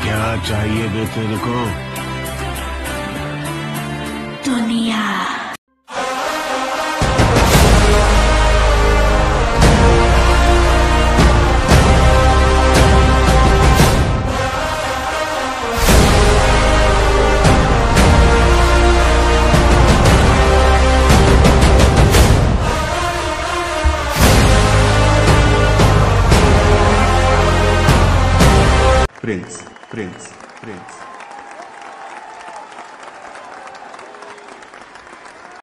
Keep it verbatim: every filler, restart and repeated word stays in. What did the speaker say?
क्या चाहिए बे तेरे को? दुनिया। Prince, Prince, Prince.